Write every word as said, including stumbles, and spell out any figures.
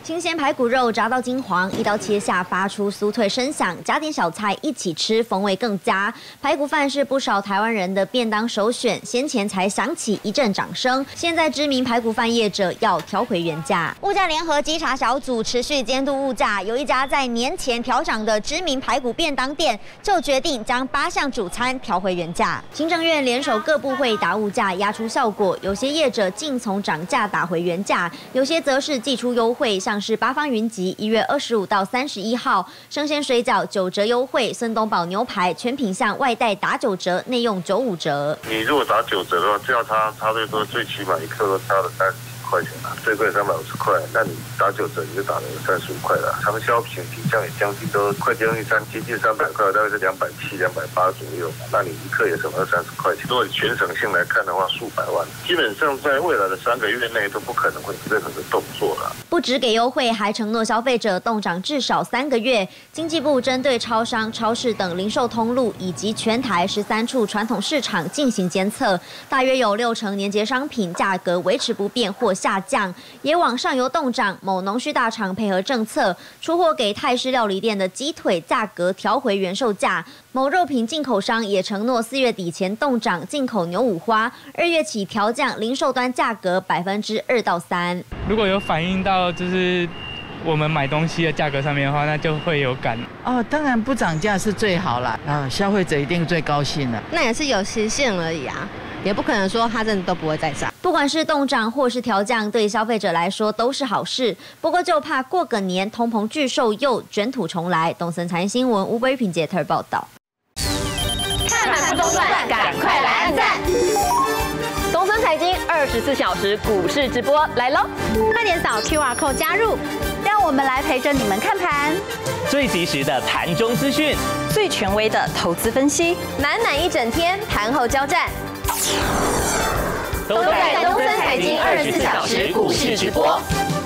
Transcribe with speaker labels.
Speaker 1: 新鲜排骨肉炸到金黄，一刀切下发出酥脆声响，加点小菜一起吃，风味更佳。排骨饭是不少台湾人的便当首选，先前才响起一阵掌声，现在知名排骨饭业者要调回原价。物价联合稽查小组持续监督物价，有一家在年前调涨的知名排骨便当店，就决定将八项主餐调回原价。行政院联手各部会打物价，压出效果。有些业者竟从涨价打回原价，有些则是祭出优惠，像是八方云集一月二十五到三十一号，生鲜水饺九折优惠，孙东宝牛排全品项外带打九折，内用九五折。
Speaker 2: 你如果打九折的话，这样差差最多，最起码一克都差了三十块钱啊，最贵三百五十块，那你打九折你就打了三十五块了。长销品品项也将近都快将近三接近三百块，大概是两百七、两百八左右。那你一克也省了三十块钱。如果你全省性来看的话，数百万，基本上在未来的三个月内都不可能会有任何的动作了。
Speaker 1: 不只给优惠，还承诺消费者冻涨至少三个月。经济部针对超商、超市等零售通路以及全台十三处传统市场进行监测，大约有六成年节商品价格维持不变或下降，也往上游冻涨。某农需大厂配合政策，出货给泰式料理店的鸡腿价格调回原售价。某肉品进口商也承诺四月底前冻涨进口牛五花，二月起调降零售端价格百分之二到三。
Speaker 3: 如果有反映到就是我们买东西的价格上面的话，那就会有感。
Speaker 4: 哦，当然不涨价是最好啦，啊，消费者一定最高兴了。
Speaker 5: 那也是有期限而已啊，也不可能说它真的都不会再涨。
Speaker 1: 不管是冻涨或是调降，对消费者来说都是好事。不过就怕过个年，通膨巨兽又卷土重来。东森财经新闻吴伟品杰特报道。
Speaker 6: 看盘不中断，赶快来按赞！东森财经二十四小时股市直播来喽！
Speaker 7: 快点扫 Q R code 加入，让我们来陪着你们看盘。
Speaker 8: 最及时的盘中资讯，
Speaker 7: 最权威的投资分析，
Speaker 6: 满满一整天盘后交战，都在东森财经二十四小时股市直播。